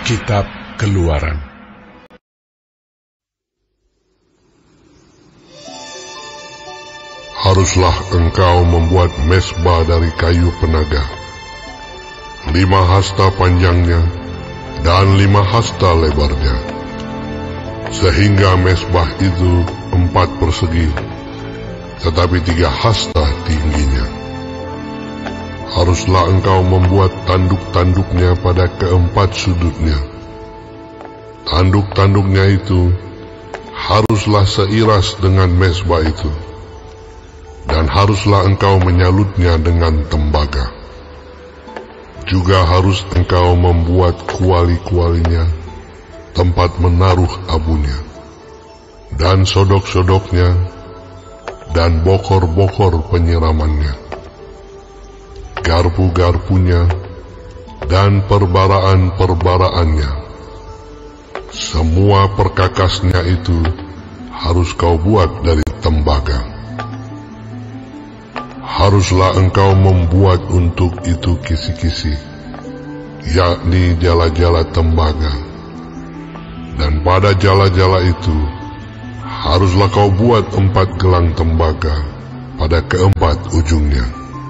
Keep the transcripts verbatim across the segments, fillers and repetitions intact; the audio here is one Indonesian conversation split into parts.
Kitab Keluaran. Haruslah engkau membuat mezbah dari kayu penaga, lima hasta panjangnya dan lima hasta lebarnya, sehingga mezbah itu empat persegi, tetapi tiga hasta tingginya. Haruslah engkau membuat tanduk-tanduknya pada keempat sudutnya. Tanduk-tanduknya itu haruslah seiras dengan mezbah itu, dan haruslah engkau menyalutnya dengan tembaga. Juga harus engkau membuat kuali-kualinya, tempat menaruh abunya, dan sodok-sodoknya, dan bokor-bokor penyiramannya, garpu-garpunya, dan perbaraan-perbaraannya. Semua perkakasnya itu harus kau buat dari tembaga. Haruslah engkau membuat untuk itu kisi-kisi, yakni jala-jala tembaga. Dan pada jala-jala itu haruslah kau buat empat gelang tembaga pada keempat ujungnya.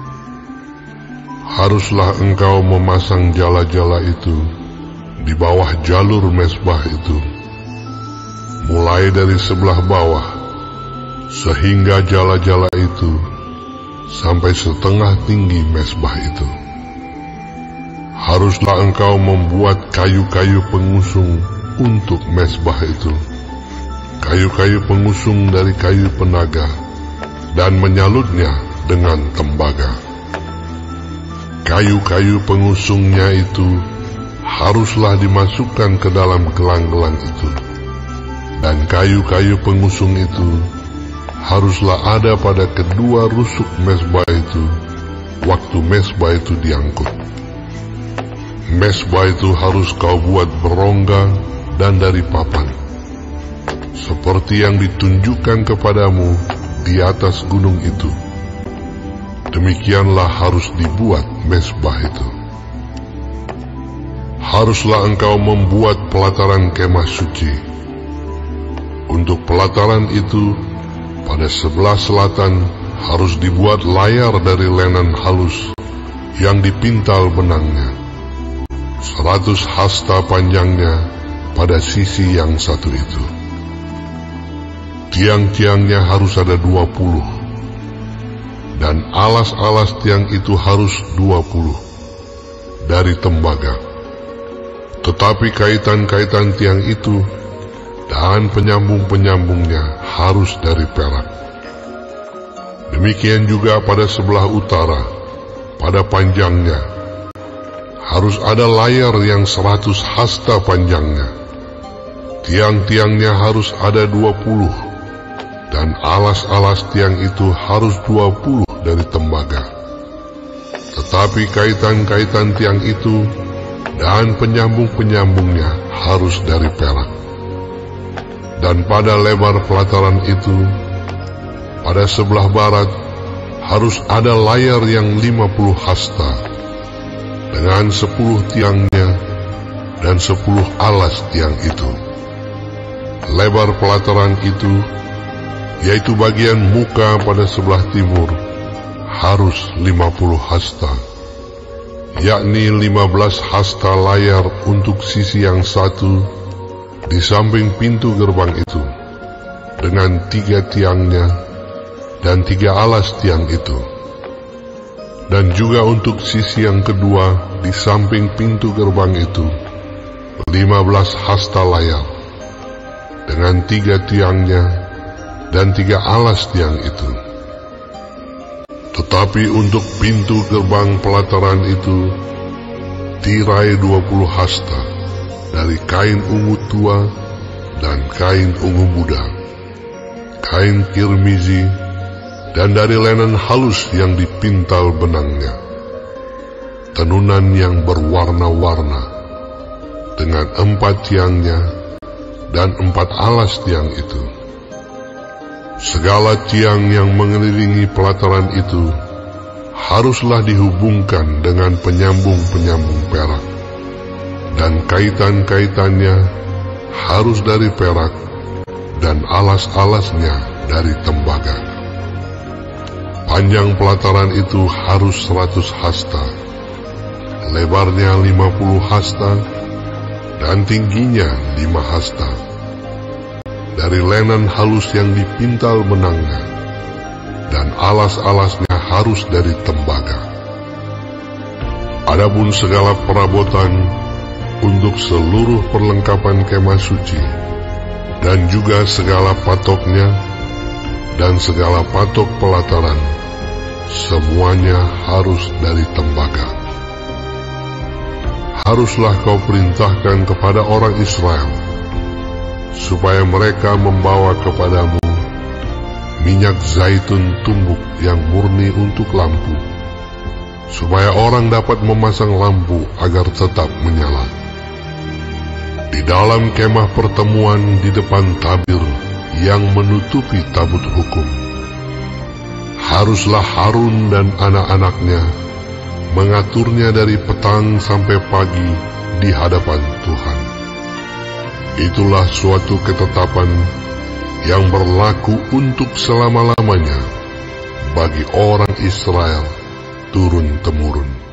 Haruslah engkau memasang jala-jala itu di bawah jalur mezbah itu, mulai dari sebelah bawah, sehingga jala-jala itu sampai setengah tinggi mezbah itu. Haruslah engkau membuat kayu-kayu pengusung untuk mezbah itu, kayu-kayu pengusung dari kayu penaga, dan menyalutnya dengan tembaga. Kayu-kayu pengusungnya itu haruslah dimasukkan ke dalam gelang-gelang itu, dan kayu-kayu pengusung itu haruslah ada pada kedua rusuk mezbah itu waktu mezbah itu diangkut. Mezbah itu harus kau buat berongga dan dari papan, seperti yang ditunjukkan kepadamu di atas gunung itu. Demikianlah harus dibuat mezbah itu. Haruslah engkau membuat pelataran kemah suci. Untuk pelataran itu, pada sebelah selatan harus dibuat layar dari lenan halus yang dipintal benangnya, seratus hasta panjangnya pada sisi yang satu itu. Tiang-tiangnya harus ada dua puluh, dan alas-alas tiang itu harus dua puluh dari tembaga. Tetapi kaitan-kaitan tiang itu dan penyambung-penyambungnya harus dari perak. Demikian juga pada sebelah utara, pada panjangnya harus ada layar yang seratus hasta panjangnya. Tiang-tiangnya harus ada dua puluh, dan alas-alas tiang itu harus dua puluh dari tembaga. Tetapi kaitan-kaitan tiang itu dan penyambung-penyambungnya harus dari perak. Dan pada lebar pelataran itu, pada sebelah barat, harus ada layar yang lima puluh hasta, dengan sepuluh tiangnya dan sepuluh alas tiang itu. Lebar pelataran itu, yaitu bagian muka pada sebelah timur, harus lima puluh hasta, yakni lima belas hasta layar untuk sisi yang satu di samping pintu gerbang itu, dengan tiga tiangnya dan tiga alas tiang itu. Dan juga untuk sisi yang kedua di samping pintu gerbang itu, lima belas hasta layar, dengan tiga tiangnya dan tiga alas tiang itu. Tetapi untuk pintu gerbang pelataran itu, tirai dua puluh hasta, dari kain ungu tua dan kain ungu muda, kain kirmizi, dan dari lenan halus yang dipintal benangnya, tenunan yang berwarna-warna, dengan empat tiangnya dan empat alas tiang itu. Segala tiang yang mengelilingi pelataran itu haruslah dihubungkan dengan penyambung-penyambung perak, dan kain kaitan-kaitannya harus dari perak, dan alas-alasnya dari tembaga. Panjang pelataran itu harus seratus hasta, lebarnya lima puluh hasta, dan tingginya lima hasta. Dari lenan halus yang dipintal benangnya, dan alas-alasnya harus dari tembaga. Adapun segala perabotan untuk seluruh perlengkapan kemah suci, dan juga segala patoknya, dan segala patok pelataran, semuanya harus dari tembaga. Haruslah kau perintahkan kepada orang Israel, supaya mereka membawa kepadamu minyak zaitun tumbuk yang murni untuk lampu, supaya orang dapat memasang lampu agar tetap menyala. Di dalam kemah pertemuan di depan tabir yang menutupi tabut hukum, haruslah Harun dan anak-anaknya mengaturnya dari petang sampai pagi di hadapan Tuhan. Itulah suatu ketetapan yang berlaku untuk selama-lamanya bagi orang Israel turun-temurun.